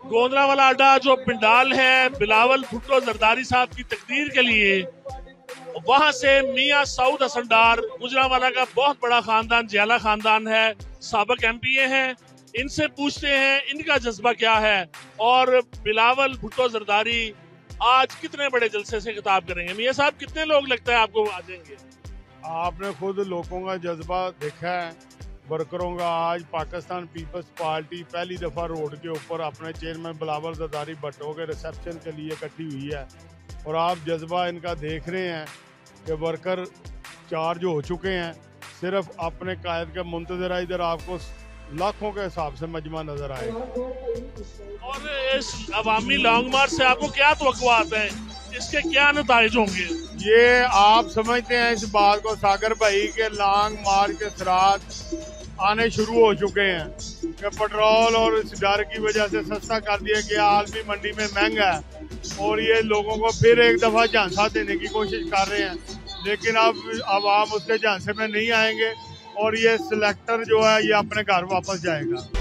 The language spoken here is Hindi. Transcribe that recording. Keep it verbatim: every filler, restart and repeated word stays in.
गोंदरावाला अड्डा जो पिंडाल है बिलावल भुट्टो जरदारी साहब की तकदीर के लिए, वहां से मियां सऊद हसन डार, गुजरांवाला का बहुत बड़ा खानदान, जियाला खानदान है, साबिक एमपीए हैं, इनसे पूछते हैं इनका जज्बा क्या है और बिलावल भुट्टो जरदारी आज कितने बड़े जलसे से खिताब करेंगे। मियां साहब, कितने लोग लगता है आपको आ जाएंगे? आपने खुद लोगों का जज्बा देखा है, वर्करों का। आज पाकिस्तान पीपल्स पार्टी पहली दफ़ा रोड के ऊपर अपने चेयरमैन बिलावल जरदारी भुट्टो के रिसेप्शन के लिए इकट्ठी हुई है और आप जज्बा इनका देख रहे हैं कि वर्कर चार्ज हो चुके हैं। सिर्फ अपने कायद का मुंतजर है, इधर आपको लाखों के हिसाब से मजमा नजर आएगा। और इस अवामी लॉन्ग मार्च से आपको क्या तवक्कुआत हैं, इसके क्या नताइज होंगे? ये आप समझते हैं इस बात को सागर भाई के लॉन्ग मार्च के सरात आने शुरू हो चुके हैं कि पेट्रोल और इस डर की वजह से सस्ता कर दिया गया, आलमी मंडी में महंगा है और ये लोगों को फिर एक दफ़ा झांसा देने की कोशिश कर रहे हैं, लेकिन अब आवाम उसके झांसे में नहीं आएंगे और ये सिलेक्टर जो है ये अपने घर वापस जाएगा।